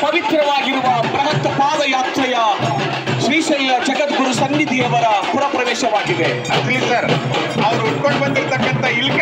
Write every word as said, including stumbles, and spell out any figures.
ಪವಿತ್ರವಾಗಿರುವ ಬೃಹತ್ ಪಾದಯಾತ್ರೆಯ ಶ್ರೀಶೈಲ ಜಗದ್ಗುರು ಸನ್ನಿಧಿಯವರ ಪುರಪ್ರವೇಶವಾಗಿದೆ. ಅಸಲಿ ಸರ್, ಅವ್ರು ಉಟ್ಕೊಂಡು ಬಂದಿರತಕ್ಕಂಥ ಇಲ್ಕೆ